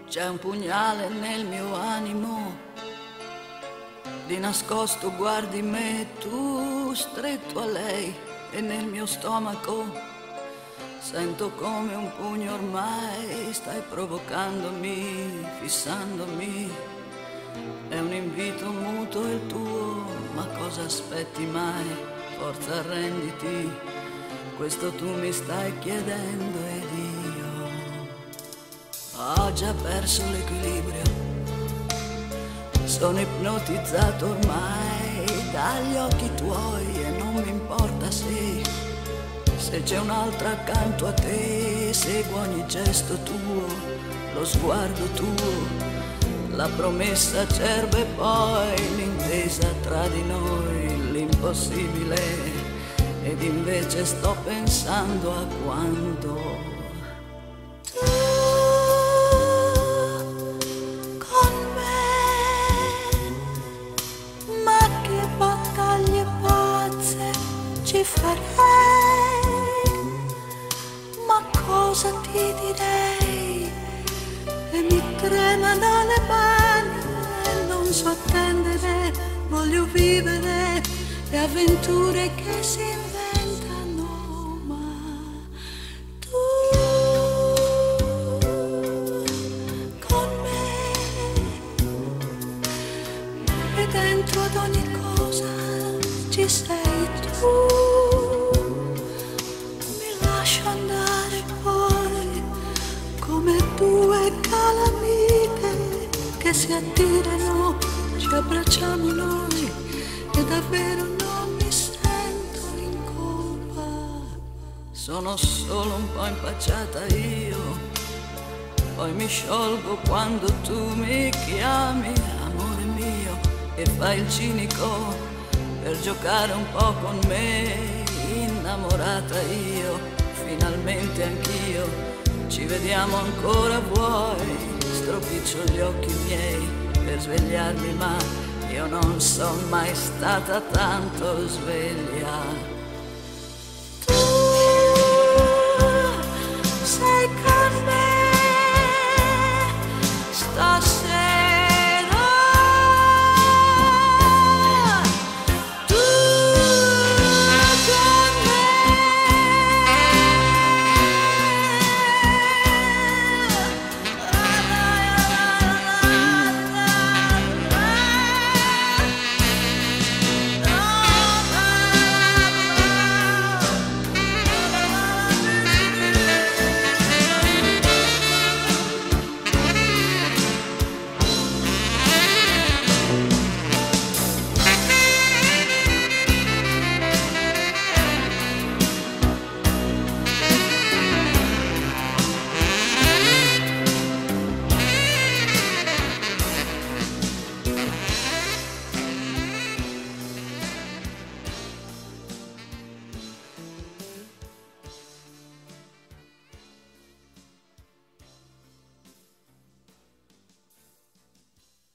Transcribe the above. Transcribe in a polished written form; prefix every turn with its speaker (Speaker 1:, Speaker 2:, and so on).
Speaker 1: C'è un pugnale nel mio animo, di nascosto guardi me, tu stretto a lei, e nel mio stomaco sento come un pugno ormai. Stai provocandomi, fissandomi, è un invito muto il tuo, ma cosa aspetti mai? Forza arrenditi, questo tu mi stai chiedendo ed io ho già perso l'equilibrio, sono ipnotizzato ormai dagli occhi tuoi e non mi importa se c'è un'altra accanto a te. Seguo ogni gesto tuo, lo sguardo tuo, la promessa acerba e poi l'intesa tra di noi, l'impossibile. Ed invece sto pensando a quando
Speaker 2: ci farei, ma cosa ti direi? E mi tremano le mani e non so attendere, voglio vivere le avventure che si inventano, ma tu con me e dentro ad ogni cosa ci sei tu. Mi lascio andare poi come due calamite che si attirano, ci abbracciamo noi e davvero non mi sento in colpa.
Speaker 1: sono solo un po' impacciata io, poi mi sciolgo quando tu mi chiami amore mio e fai il cinico per giocare un po' con me. Innamorata io, finalmente anch'io, ci vediamo ancora vuoi? Stropiccio gli occhi miei per svegliarmi, ma io non son mai stata tanto sveglia.
Speaker 2: Tu sei con me, sto